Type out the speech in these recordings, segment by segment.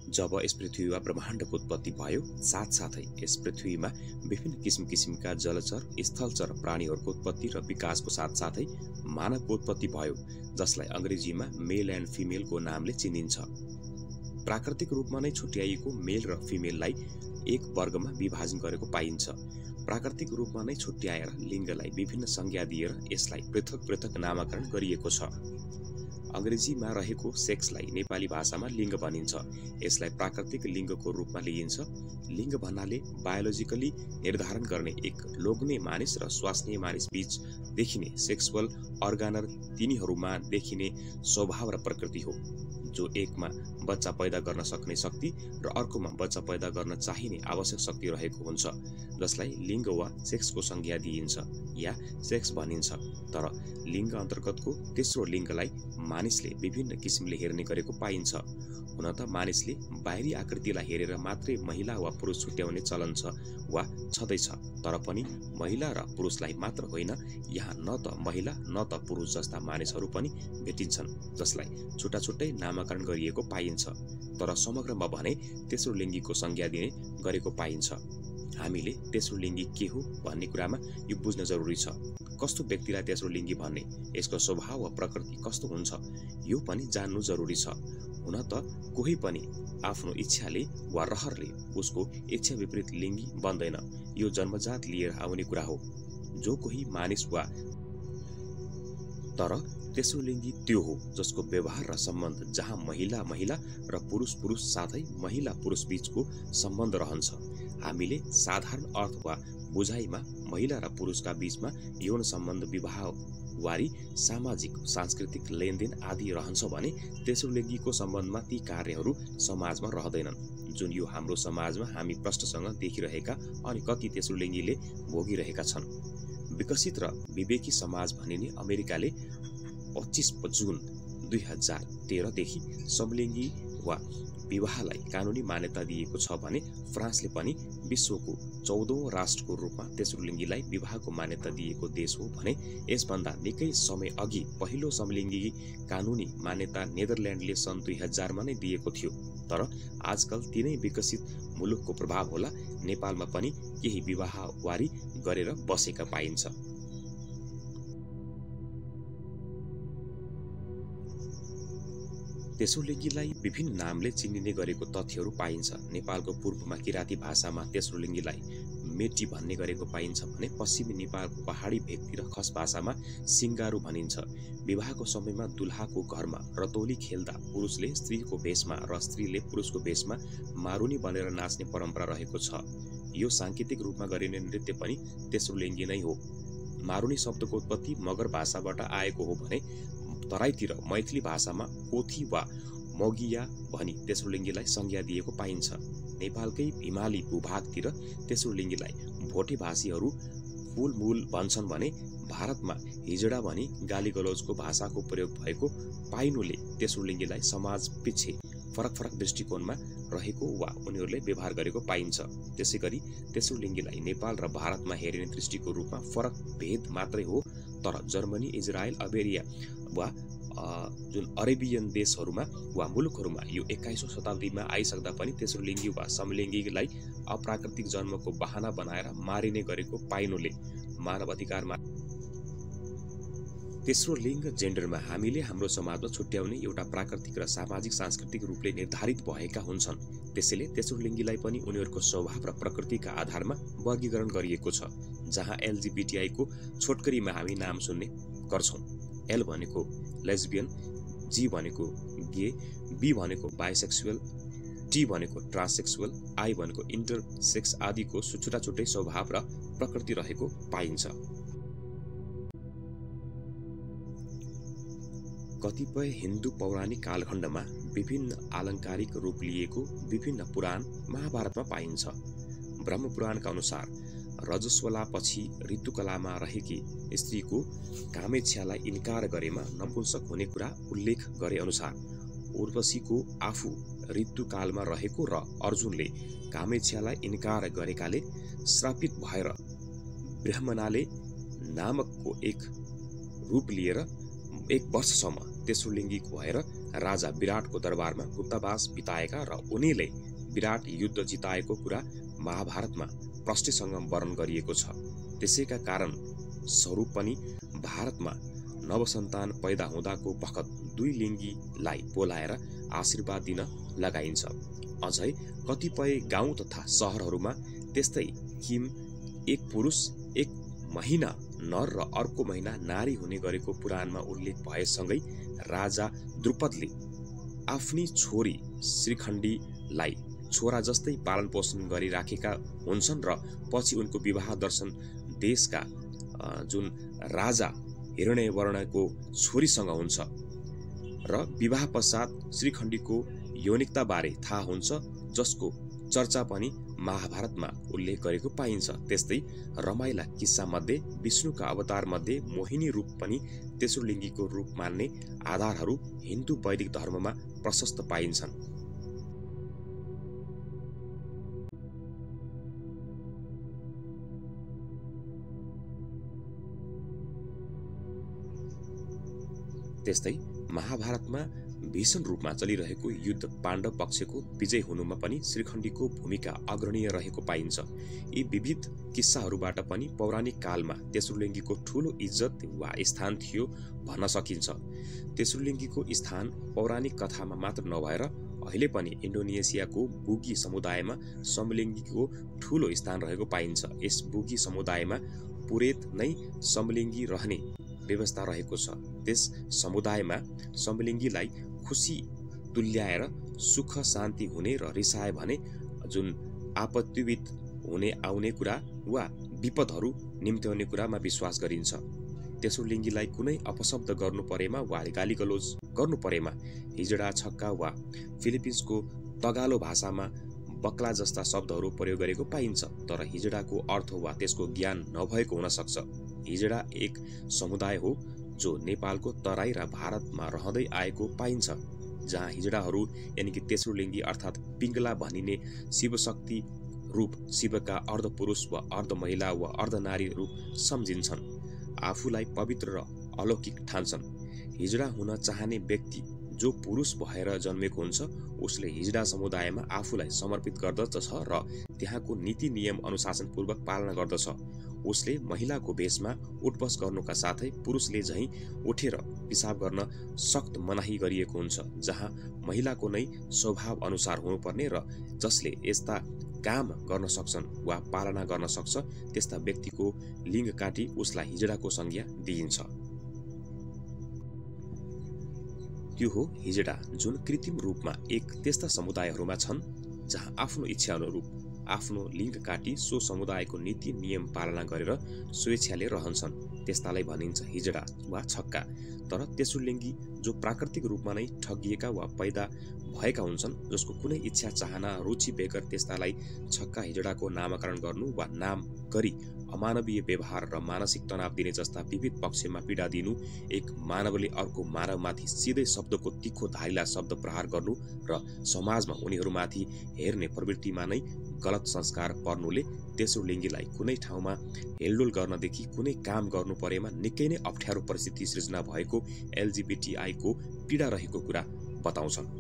जब यस पृथ्वी वा ब्रह्माण्डको उत्पत्ति भयो, साथसाथै यस पृथ्वीमा विभिन्न किसिमका जलचर, स्थलचर प्राणीहरूको उत्पत्ति र विकासको साथसाथै मानवको उत्पत्ति भयो, जसलाई अंग्रेजीमा मेल एन्ड फिमेलको नामले चिनिन्छ। प्राकृतिक रूपमा नै छुट्याइएको मेल र फिमेललाई एक वर्गमा विभाजन गरेको पाइन्छ। प्राकृतिक रूपमा नै छुट्याएर लिङ्गलाई विभिन्न संज्ञा दिएर यसलाई पृथक पृथक नामकरण गरिएको छ। अंग्रेजीमा रहेको सेक्सलाई नेपाली भाषामा लिङ्ग भनिन्छ। यसलाई प्राकृतिक लिङ्गको रूपमा लिइन्छ। लिङ्ग भन्नाले बायोलोजिकली निर्धारण गर्ने एक लोग्ने मानिस र स्वास्नीय मानिस बीच देखिने सेक्सुअल अर्गानर तिनीहरूमा देखिने स्वभाव र प्रकृति हो, जो एकमा बच्चा पैदा गर्न सक्ने शक्ति र अर्कोमा बच्चा पैदा गर्न चाहिने आवश्यक शक्ति रहेको हुन्छ, जसलाई लिङ्ग वा सेक्सको संज्ञा दिइन्छ या सेक्स भनिन्छ। तर लिङ्ग अन्तर्गतको तेस्रो लिङ्गलाई मानिसले विभिन्न किसिमले हेर्ने गरेको पाइन्छ। हुन त मानिसले बाहिरी आकृतिलाई हेरेर मात्रै महिला वा पुरुष छुट्याउने चलन छ वा छँदैछ, तर पनि महिला र पुरुषलाई मात्र होइन, यहाँ न त महिला न त पुरुष जस्ता मानिसहरू पनि भेटिन्छन्, जसलाई छुट्टा छुट्टै नामकरण गरिएको पाइन्छ। तर समग्रमा भने तेस्रो लिङ्गीको संज्ञा दिने गरेको पाइन्छ। हामीले तेस्रो लिङ्गी के हो भन्ने कुरामा यो बुझ्न जरुरी छ। कस्तो व्यक्तिलाई तेस्रो लिङ्गी भन्ने, यसको स्वभाव वा प्रकृति कस्तो हुन्छ, यो पनि जान्नु जरुरी छ। हुन त कोही पनि आफ्नो इच्छाले वा रहरले उसको इच्छा विपरीत लिङ्गी बन्दैन। यो जन्मजात लिएर आउने कुरा हो। जो कोही मानिस वा तर तेस्रो लिङ्गी त्यो हो जसको व्यवहार र सम्बन्ध जहाँ महिला महिला र पुरुष पुरुष साथै महिला पुरुष बीचको सम्बन्ध रहन्छ। हामीले साधारण अर्थ वा बुझाइमा महिला र पुरुषका बीचमा यौन सम्बन्ध, विवाहवारी, सामाजिक सांस्कृतिक लेनदेन आदि रहन्छ भने तेस्रो लिङ्गीको सम्बन्धमा ती कार्यहरू समाजमा रहँदैनन्, जुन यो हाम्रो समाजमा हामी प्रष्टसँग देखिरहेका अनि कति तेस्रो लिङ्गीले भोगिरहेका छन्। विकसित र विवेकी समाज भनिने अमेरिकाले 25 जुन 2013 देखि समलिङ्गी वा विवाहलाई कानुनी मान्यता दिएको छ भने फ्रान्सले पनि विश्वको 14औं राष्ट्रको रूपमा तेस्रो लिङ्गीलाई विवाहको मान्यता दिएको देश हो भने यसभन्दा निकै समय अघि पहिलो समलिङ्गी कानुनी मान्यता नेदरल्यान्डले सन् 2000 मा नै दिएको थियो। तर आजकल तिनै विकसित मुलुकको प्रभाव होला, नेपालमा पनि केही विवाहवारी गरेर बसेका पाइन्छ। तेस्रो लिङ्गीलाई विभिन्न नामले चिनिने गरेको तथ्यहरू पाइन्छ। नेपालको पूर्वमा किराँती भाषामा तेस्रो लिङ्गीलाई मेटी भन्ने गरेको पाइन्छ भने पश्चिमी नेपालको पहाडी भेगतिर खस भाषामा सिङ्गारू भनिन्छ। विवाहको समयमा दुल्हाको घरमा रतौली खेल्दा पुरुषले स्त्रीको भेषमा र स्त्रीले पुरुषको भेषमा मारुनी बनेर नाच्ने परम्परा रहेको छ। यो सांकेतिक रूपमा गरिने नृत्य पनि तेस्रो लिङ्गी नै हो। मारुनी शब्दको उत्पत्ति मगर भाषाबाट आएको हो भने तराईतिर मैथिली भाषामा कोथी वा मगिया भनी तेस्रो लिङ्गीलाई संज्ञा दिएको पाइन्छ। नेपालकै हिमाली भूभागतिर तेस्रो लिङ्गीलाई भोटे भाषीहरू फुलमूल भन्छन् भने भारतमा हिजडा भनी गालीगलौजको भाषाको प्रयोग भएको पाइनुले तेस्रो लिङ्गीलाई समाज पछि फरक फरक दृष्टिकोणमा रहेको वा उनीहरूले व्यवहार गरेको पाइन्छ। त्यसैगरी तेस्रो लिङ्गीलाई नेपाल र भारतमा हेरिने दृष्टिको रूपमा फरक भेद मात्रै हो। तर जर्मनी, इजरायल, अमेरिका वा जुन अरेबियन देशहरूमा वा मुलुकहरूमा यो 21औं शताब्दीमा आइसक्दा पनि तेस्रो लिङ्गी वा समलिङ्गीलाई अप्राकृतिक जन्मको बहाना बनाएर मारिने गरेको पाइनुले मानव अधिकारमा तेस्रो लिङ्ग जेन्डरमा हामीले हाम्रो समाजमा छुट्याउने एउटा प्राकृतिक र सामाजिक सांस्कृतिक रूपले निर्धारित भएका हुन्छन्। त्यसैले तेस्रो लिङ्गीलाई पनि उनीहरूको स्वभाव र प्रकृतिका आधारमा वर्गीकरण गरिएको छ। जहाँ एलजीबीटीआई को छोटकरीमा हामी नाम सुन्ने गर्छौं। एल भनेको लेस्बियन, जी भनेको गे, बी भनेको बाइसेक्सुअल, टी भनेको ट्रान्ससेक्सुअल, आई भनेको इन्टरसेक्स आदिको छुट्टा छुट्टै स्वभाव र प्रकृति रहेको पाइन्छ। कतिपय हिन्दू पौराणिक कालखण्डमा विभिन्न आलङ्कारिक रूप लिएको विभिन्न पुराण महाभारतमा पाइन्छ। ब्रह्म पुराणका अनुसार रजस्वलापछि ऋतुकलामा रहेकी स्त्रीको कामेच्छालाई इन्कार गरेमा नपुंसक हुने कुरा उल्लेख गरे अनुसार उर्वशीको आफू ऋतुकालमा रहेको र अर्जुनले कामेच्छालाई इन्कार गरेकाले श्रापित भएर ब्रह्मनाले नामकको एक रूप लिएर 1 वर्षसम्म तेस्रो लिङ्गी भएर राजा विराटको दरबारमा गुप्तवास बिताएका र उनीले विराट युद्ध जिताएको कुरा महाभारतमा प्रष्टसँग वर्णन गरिएको छ। त्यसैका कारण स्वरूप पनि भारतमा नवसन्तान पैदा हुँदाको बखत दुई लिङ्गीलाई बोलाएर आशीर्वाद दिन लगाइन्छ। अझै कतिपय गाउँ तथा सहरहरूमा त्यस्तै किम एक पुरुष एक महिना नर र अर्को महिना नारी हुने गरेको पुराणमा उल्लेख भएसँगै राजा द्रुपदले आफ्नी छोरी श्रीखण्डीलाई छोरा जस्तै पालन पोषण गरिराखेका हुन्छन् र पछि उनको विवाह दर्शन देशका जुन राजा हिरण्यवर्णको छोरीसँग हुन्छ र विवाह पश्चात श्रीखण्डीको यौनिकताबारे थाहा हुन्छ, जसको चर्चा पनि महाभारतमा उल्लेख गरेको पाइन्छ। त्यस्तै रमाइला किस्सा मध्ये विष्णुका अवतार मध्ये मोहिनी रूप पनि तेस्रो लिङ्गीको रूप मान्ने आधारहरू हिन्दू वैदिक धर्ममा प्रशस्त पाइन्छन्। त्यस्तै महाभारतमा भीषण रूपमा चलिरहेको युद्ध पाण्डव पक्षको विजय हुनुमा पनि श्रीखण्डीको भूमिका अग्रणीय रहेको पाइन्छ। यी विविध किस्साहरूबाट पनि पौराणिक कालमा तेस्रोलिङ्गीको ठूलो इज्जत वा स्थान थियो भन्न सकिन्छ। तेस्रोलिङ्गीको स्थान पौराणिक कथामा मात्र नभएर अहिले पनि इन्डोनेसियाको बुगी समुदायमा समलिङ्गीको ठूलो स्थान रहेको पाइन्छ। यस बुगी समुदायमा पुरेत नै समलिङ्गी रहने व्यवस्था रहेको छ। त्यस समुदायमा समलिङ्गीलाई खुसी तुल्याएर सुख शान्ति हुने र रिसाए भने जुन आपत्तिवित हुने आउने कुरा वा विपदहरू निम्त्याउने कुरामा विश्वास गरिन्छ। तेस्रो लिङ्गीलाई कुनै अपशब्द गर्नु परेमा वा गालीगलोज गर्नु परेमा हिजडा छक्का वा फिलिपिन्सको तगालो भाषामा बक्ला जस्ता शब्दहरू प्रयोग गरेको पाइन्छ। तर हिजडाको अर्थ वा त्यसको ज्ञान नभएको हुन सक्छ। हिजडा एक समुदाय हो जो नेपालको तराई र भारतमा रहँदै आएको पाइन्छ, जहाँ हिजडाहरू यानि कि तेस्रो लिङ्गी अर्थात् पिङ्गला भनिने शिवशक्ति रूप शिवका अर्धपुरुष वा अर्धमहिला वा अर्धनारी रूप सम्झिन्छन्। आफूलाई पवित्र र अलौकिक ठान्छन्। हिजडा हुन चाहने व्यक्ति जो पुरुष भएर जन्मेको हुन्छ उसले हिजडा समुदायमा आफूलाई समर्पित गर्दछ र त्यहाँको नीति नियम अनुशासनपूर्वक पालना गर्दछ। उसले महिलाको भेषमा उठबस गर्नुका साथै पुरुषले झैं उठेर पिसाब गर्न सख्त मनाही गरिएको हुन्छ, जहाँ महिलाको नै स्वभाव अनुसार हुनुपर्ने र जसले यस्ता काम गर्न सक्छन् वा पालना गर्न सक्छ त्यस्ता व्यक्तिको लिङ्ग काटी उसलाई हिजडाको संज्ञा दिइन्छ। त्यो हो हिजडा, जुन कृत्रिम रूपमा एक त्यस्ता समुदायहरूमा छन् जहाँ आफ्नो इच्छा अनुरूप आफ्नो लिङ्ग काटी सो समुदायको नीति नियम पालना गरेर स्वेच्छाले रहन्छन्। त्यस्तालाई भनिन्छ हिजडा वा छक्का। तर तेस्रो लिङ्गी जो प्राकृतिक रूपमा नै ठगिएका वा पैदा भएका हुन्छन्, जसको कुनै इच्छा चाहना रुचि बेगर त्यस्तालाई छक्का हिजडाको नामकरण गर्नु वा नाम गरी अमानवीय व्यवहार र मानसिक तनाव दिने जस्ता विविध पक्षमा पीडा दिनु, एक मानवले अर्को मानवमाथि सिधै शब्दको तिखो धारिला शब्द प्रहार गर्नु र समाजमा उनीहरूमाथि हेर्ने प्रवृत्तिमा नै गलत संस्कार पर्नुले तेस्रो लिङ्गीलाई कुनै ठाउँमा हेलडोल गर्नदेखि कुनै काम गर्नु परेमा निकै नै अप्ठ्यारो परिस्थिति सृजना भएको एलजीबीटीआई को पीडा रहेको कुरा बताउँछन्।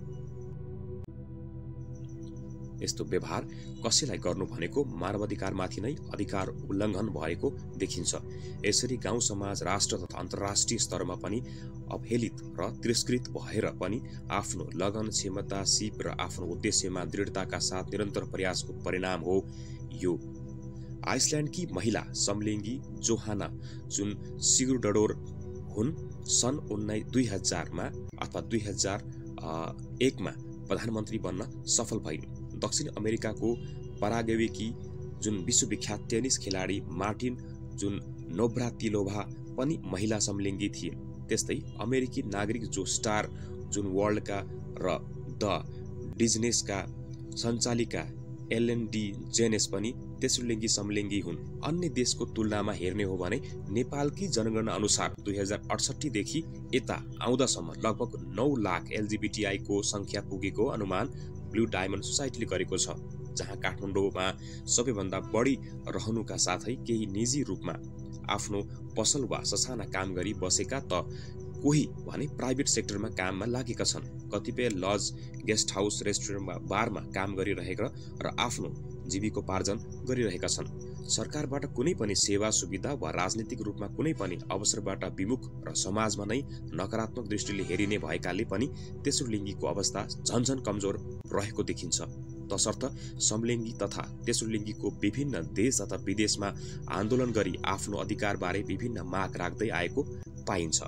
यस्तो व्यवहार कसैलाई गर्नु भनेको मानवाधिकारमाथि नै अधिकार उल्लङ्घन भएको देखिन्छ। यसरी गाउँ समाज राष्ट्र तथा अन्तर्राष्ट्रिय स्तरमा पनि अवहेलित र तिरस्कृत भएर पनि आफ्नो लगन क्षमता सिप र आफ्नो उद्देश्यमा दृढताका साथ निरन्तर प्रयासको परिणाम हो यो। आइसल्यान्डकी महिला समलिङ्गी जोहाना जुन सिगुरडोर हुन् सन् 2000 मा अथवा 2001 मा प्रधानमन्त्री बन्न सफल भइन्। दक्षिण अमेरिकाको पराग्वेकी जुन विश्वविख्यात टेनिस खेलाडी मार्टिन जुन नोभ्रातिलोभा पनि महिला समलिङ्गी थिइन्। त्यस्तै अमेरिकी नागरिक जो स्टार जुन वर्ल्डका र द डिजनेसका सञ्चालिका एलेन डी जेनेस पनि तेस्रो लिङ्गी समलिङ्गी हुन्। अन्य देशको तुलनामा हेर्ने हो भने नेपालकी जनगणना अनुसार 2068 देखि यता आउँदासम्म लगभग 9 लाख एलजीबीटीआई को संख्या पुगेको अनुमान ब्लू डायमन्ड सोसाइटीले गरेको छ, जहाँ काठमाडौँमा सबैभन्दा बढी रहनुका साथै केही निजी रूपमा आफ्नो पसल वा ससाना काम गरी बसेका त कोही भने प्राइभेट सेक्टरमा काममा लागेका छन्। कतिपय लज, गेस्ट हाउस, रेस्टुरेन्ट, बारमा काम गरिरहेका र आफ्नो जीविकोपार्जन गरिरहेका छन्। सरकारबाट कुनै पनि सेवा सुविधा वा राजनीतिक रूपमा कुनै पनि अवसरबाट विमुख र समाजमा नै नकारात्मक दृष्टिले हेरिने भएकाले पनि तेस्रो लिङ्गीको अवस्था झन्झन कमजोर रहेको देखिन्छ। तसर्थ समलिङ्गी तथा तेस्रो लिङ्गीको विभिन्न देश तथा विदेशमा आन्दोलन गरी आफ्नो अधिकारबारे विभिन्न माग राख्दै आएको पाइन्छ।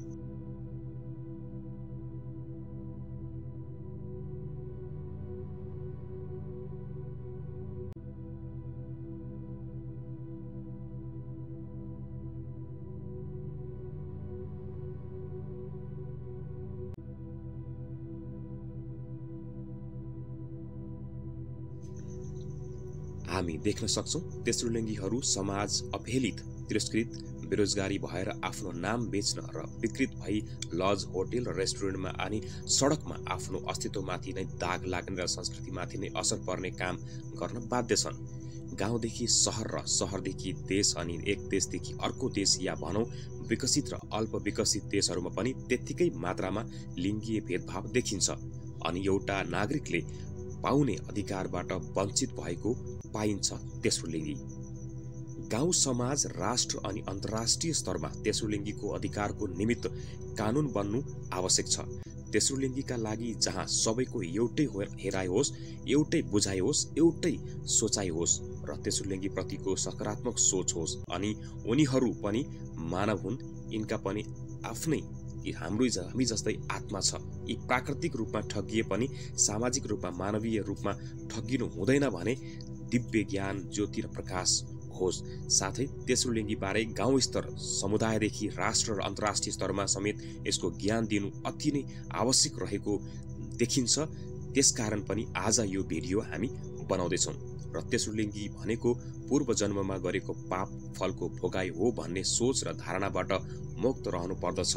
हामी देख्न सक्छौं तेस्रो लिङ्गीहरू समाज अवहेलित, तिरस्कृत, बेरोजगारी भएर आफ्नो नाम बेच्न र विकृत भई लज, होटल र रेस्टुरेन्टमा अनि सडकमा आफ्नो अस्तित्वमाथि नै दाग लाग्ने र संस्कृतिमाथि नै असर पर्ने काम गर्न बाध्य छन्। गाउँदेखि सहर र सहरदेखि देश अनि एक देशदेखि अर्को देश या भनौं विकसित र अल्प विकसित देशहरूमा पनि त्यत्तिकै मात्रामा लिङ्गीय भेदभाव देखिन्छ अनि एउटा नागरिकले पाउने अधिकारबाट वञ्चित भएको पाइन्छ तेस्रो लिङ्गी। गाउँ, समाज, राष्ट्र अनि अन्तर्राष्ट्रिय स्तरमा तेस्रो लिङ्गीको अधिकारको निमित्त कानून बन्नु आवश्यक छ। तेस्रो लिङ्गीका लागि जहाँ सबैको एउटै हेराइ होस्, एउटै बुझाइ होस्, एउटै सोचाइ होस् र तेस्रो लिङ्गी प्रतिको सकारात्मक सोच होस् अनि उनीहरू पनि मानव हुन्, यिनका पनि आफ्नै हामी जस्तै आत्मा छ। यी प्राकृतिक रूपमा ठगिए पनि सामाजिक रूपमा, मानवीय रूपमा ठगिनु हुँदैन भने दिव्य ज्ञान, ज्योति र प्रकाश होस्। साथै तेस्रो लिङ्गी बारे गाउँ स्तर, समुदायदेखि राष्ट्र र अन्तर्राष्ट्रिय स्तरमा समेत यसको ज्ञान दिनु अति नै आवश्यक रहेको देखिन्छ। त्यसकारण पनि आज यो भिडियो हामी बनाउँदैछौँ र तेस्रो लिङ्गी भनेको पूर्व जन्ममा गरेको पाप फलको भोगाई हो भन्ने सोच र धारणाबाट मुक्त रहनु पर्दछ।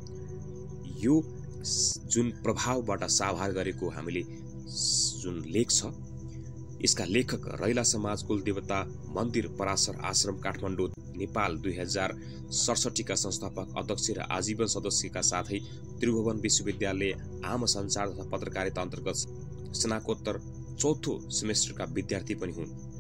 यो जुन प्रभावबाट साभार गरेको हामीले जुन लेख छ, यसका लेखक रैला समाज कुलदेवता मन्दिर पराशर आश्रम काठमाडौँ नेपाल 2067 का संस्थापक अध्यक्ष र आजीवन सदस्यका साथै त्रिभुवन विश्वविद्यालय आम सञ्चार तथा पत्रकारिता अन्तर्गत स्नाकोत्तर चौथो सेमेस्टरका विद्यार्थी पनि हुन्।